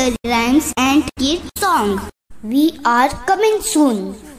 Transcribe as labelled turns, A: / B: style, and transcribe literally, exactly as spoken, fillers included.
A: nursery rhymes and kids song. We are coming soon.